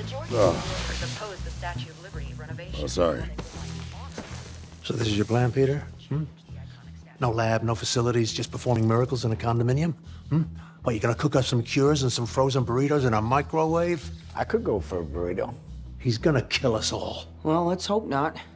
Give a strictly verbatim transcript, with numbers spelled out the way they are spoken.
Oh. The Statue of Liberty renovation. Oh, sorry. So this is your plan, Peter? Hmm? No lab, no facilities, just performing miracles in a condominium? Hmm? What, you gonna cook up some cures and some frozen burritos in a microwave? I could go for a burrito. He's gonna kill us all. Well, let's hope not.